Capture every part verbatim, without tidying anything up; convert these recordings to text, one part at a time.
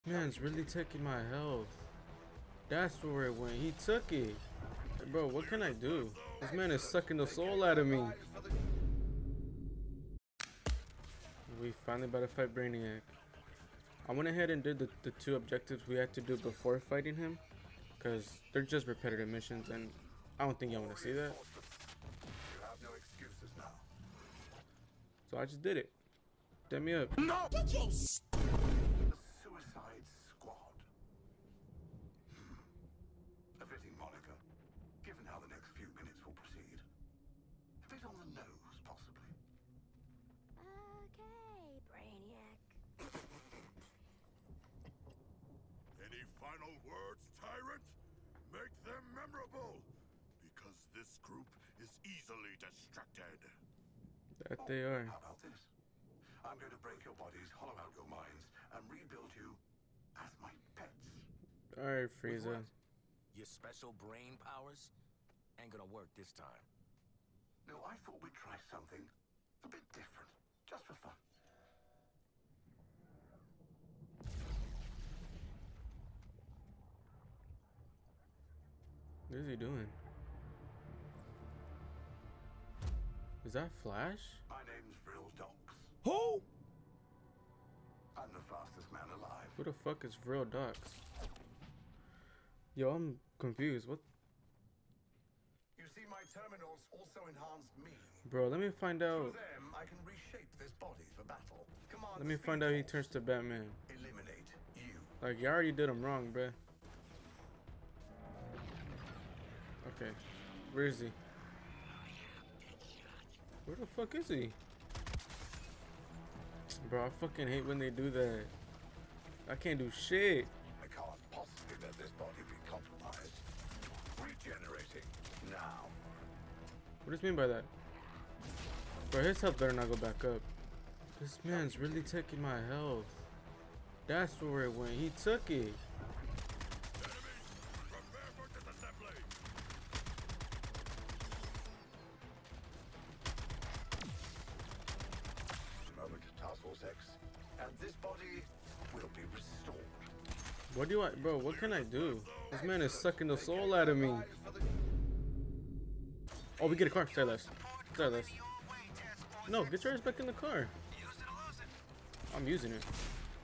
Man's really taking my health. That's where it went. He took it. Bro, what can I do? This man is sucking the soul out of me. We finally about to fight Brainiac. I went ahead and did the, the two objectives we had to do before fighting him, because they're just repetitive missions, and I don't think y'all want to see that. You have no excuses now. So I just did it. Damn me up. No! Get your The Suicide Squad. Hmm. A fitting moniker, given how the next few minutes will proceed. A bit on the nose, possibly. Okay, Brainiac. Any final words, Tyrant? Make them memorable, because this group is easily distracted. That they are. How about this? I'm going to break your bodies, hollow out your minds, and rebuild you as my pets. Alright, Frieza. Your special brain powers ain't gonna work this time. No, I thought we'd try something a bit different, just for fun. What is he doing? Is that Flash? My name's Vril Dox. Who? I'm the fastest man alive. Who the fuck is Vril Dox? Yo, I'm confused. What? You see, my terminals also enhanced me. Bro, let me find Through out. them, I can reshape this body for battle. Command Let me the find speed out he force. turns to Batman. Eliminate you. Like, you already did him wrong, bruh. Okay. Where is he? Where the fuck is he? Bro, I fucking hate when they do that. I can't do shit. I can't possibly let this body be compromised. Regenerating now. What does he mean by that? Bro, his health better not go back up. This man's really taking my health. That's where it went. He took it. Enemy, prepare for disassembly. Moment, Task Force X. And this body will be restored. What do I, bro? What can I do? This man is sucking the soul out of me. Oh, we get a car. Stay less. Stay less. No, get yours back in the car. I'm using it.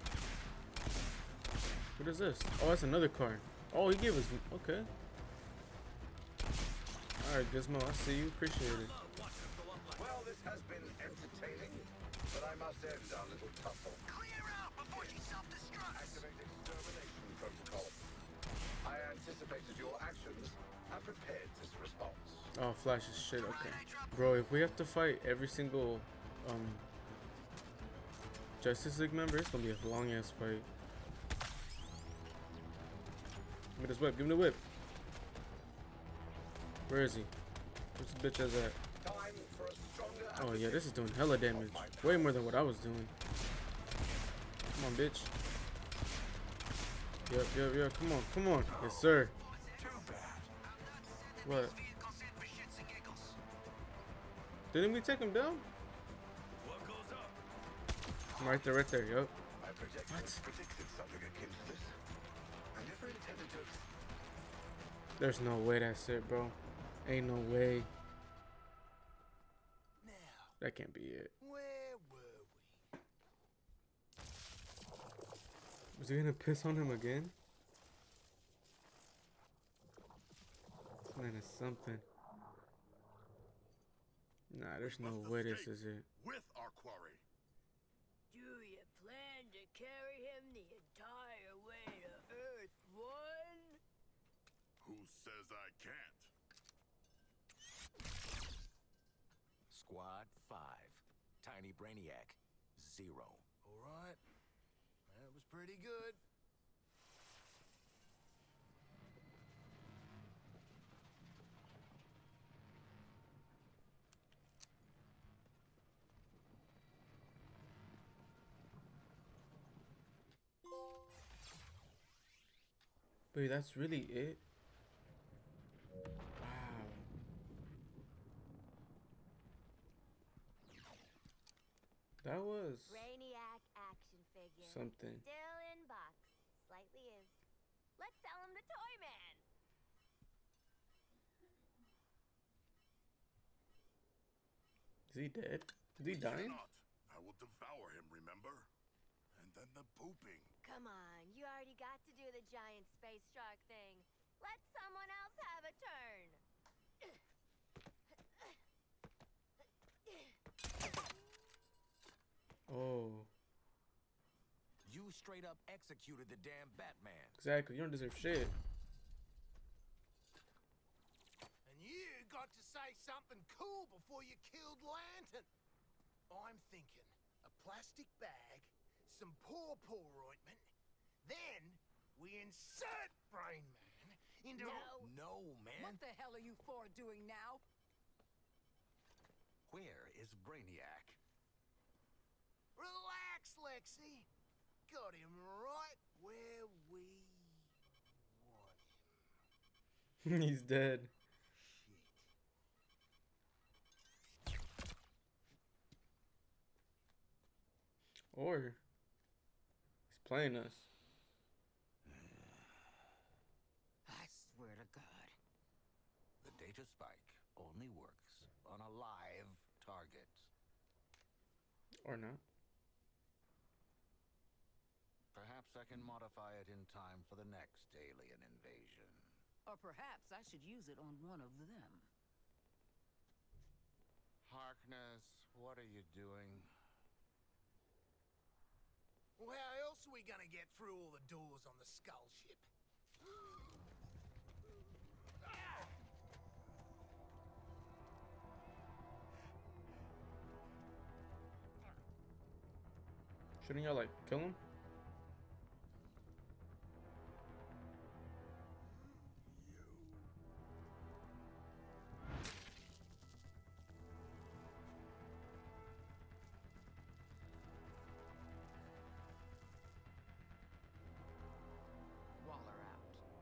What is this? Oh, that's another car. Oh, he gave us. Okay. All right, Gizmo. I see you. Appreciate it. Well, this has been entertaining, but I must end our little tussle. Clear out before she self-destructs. Activate extermination protocol. I anticipated your actions and prepared this response. Oh, Flash is shit. Okay, bro. If we have to fight every single um Justice League member, it's gonna be a long ass fight. Give me this whip. Give me the whip. Where is he? Where's this bitch ass at? Time for a stronger Oh yeah, this is doing hella damage. Way more than what I was doing. Come on, bitch. Yep, yep, yep. Come on, come on. Yes, sir. Too bad. What? Didn't we take him down? What goes up? Right there, right there. Yep. I projected, What? predicted something akin to this. I never intended to. There's no way that's it, bro. Ain't no way. Now, That can't be it. where were we? Was he gonna piss on him again? This man is something. Nah, there's no Must way this escape is it. with our quarry. Do you plan to carry him the entire way to Earth One? Who says I can't? Squad five. Tiny Brainiac. Zero. All right. That was pretty good. Wait, that's really it? Wow. That was Brainiac action figure. something. Still in box. Let's sell him to Toy Man. Is he dead? Is he dying? Cannot. I will devour him, remember? And then the pooping. Come on, you already got to do the giant space shark thing. Let someone else have a turn. Oh, You straight up executed the damn Batman. exactly. You don't deserve shit. And you got to say something cool before you killed Lantern. I'm thinking a plastic bag, some paw-paw ointment, then we insert Brain Man into... No. No, man. What the hell are you four doing now? Where is Brainiac? Relax, Lexi. Got him right where we want him. He's dead. Shit. Or he's playing us. I swear to God. The data spike only works on a live target. Or not. Perhaps I can modify it in time for the next alien invasion. Or perhaps I should use it on one of them. Harkness, what are you doing? Well, how else are we gonna get through all the doors on the skull ship? Shouldn't y'all like kill him? Waller out.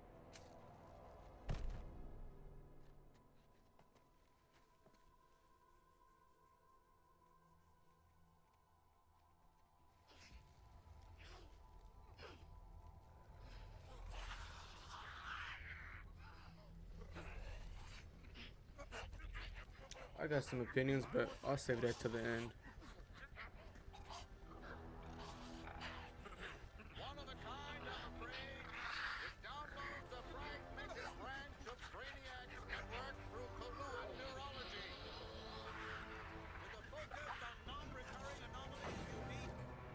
I got some opinions, but I'll save that to the end. One of a kind, I'm afraid. It downloads a fragmented branch of Brainiac's network through colluid neurology. With a focus on non-recurring anomalies unique.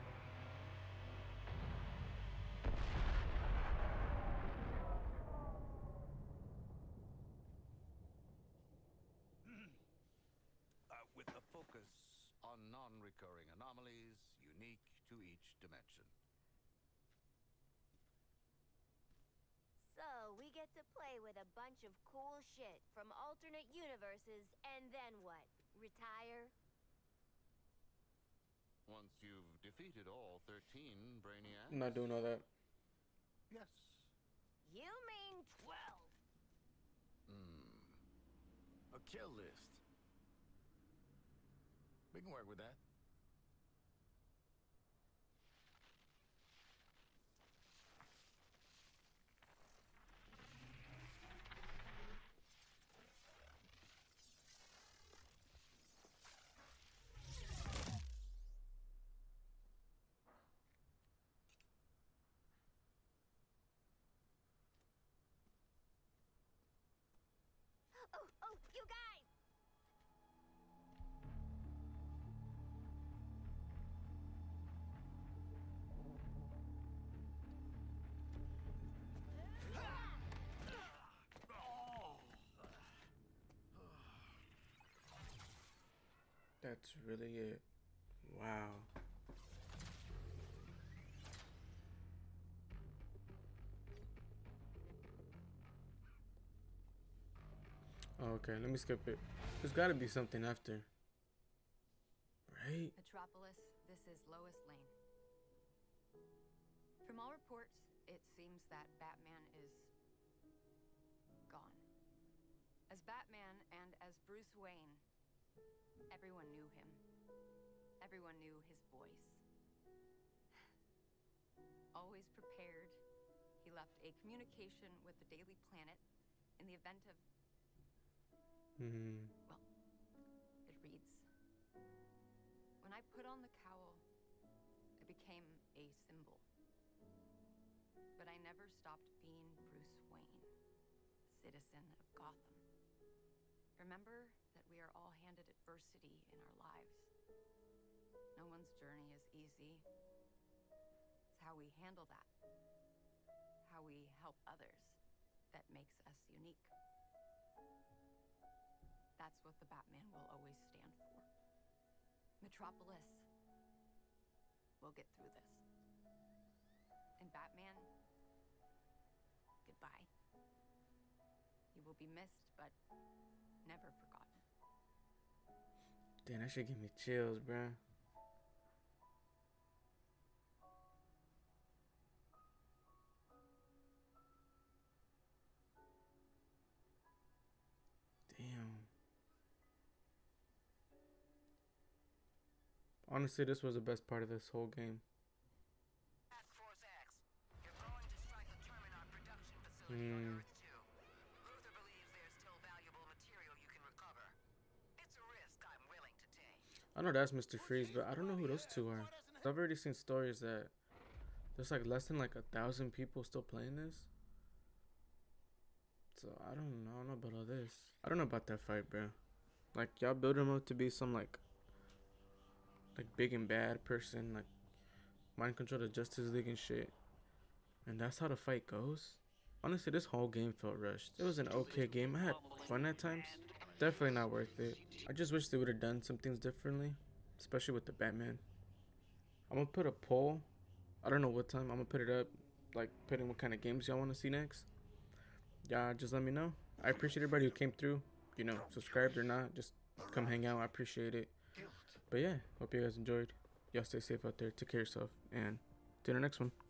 Uh, with a focus on non-recurring anomalies unique to each dimension. So, we get to play with a bunch of cool shit from alternate universes, and then what? Retire? Once you've defeated all thirteen Brainiacs. I'm not doing all that. Yes. You mean twelve? Hmm. A kill list. We can work with that. Oh, oh, you guys! That's really it. Wow. Oh, okay, let me skip it. There's gotta be something after. Right? Metropolis, this is Lois Lane. From all reports, it seems that Batman is gone. As Batman and as Bruce Wayne, everyone knew him. Everyone knew his voice. Always prepared, he left a communication with the Daily Planet in the event of, Hmm. well, it reads, when I put on the cowl, I became a symbol. But I never stopped being Bruce Wayne, citizen of Gotham. Remember that we are all handed adversity in our lives. No one's journey is easy. It's how we handle that, how we help others, that makes us unique. That's what the Batman will always stand for. Metropolis, we'll get through this. And Batman, goodbye. You will be missed, but never forgotten. Damn, that shit give me chills, bruh. Damn. Honestly, this was the best part of this whole game. Task Force X, you're going to strike a Terminot production facility Hmm. on Earth two. Luther believes there's still valuable material you can recover. It's a risk I'm willing to take. I know that's Mister Freeze, but I don't know who those two are. I've already seen stories that there's like less than like a thousand people still playing this. So I don't know, I don't know about all this. I don't know about that fight, bro. Like y'all build him up to be some like like big and bad person, like mind control the Justice League and shit. And that's how the fight goes. Honestly, this whole game felt rushed. It was an okay game. I had fun at times. Definitely not worth it. I just wish they would have done some things differently, especially with the Batman. I'm gonna put a poll. I don't know what time. I'm gonna put it up, like put in what kind of games y'all want to see next. Yeah, just let me know. I appreciate everybody who came through. You know, subscribed or not, just come hang out. I appreciate it. But yeah, hope you guys enjoyed. Y'all stay safe out there. Take care of yourself, and to the next one.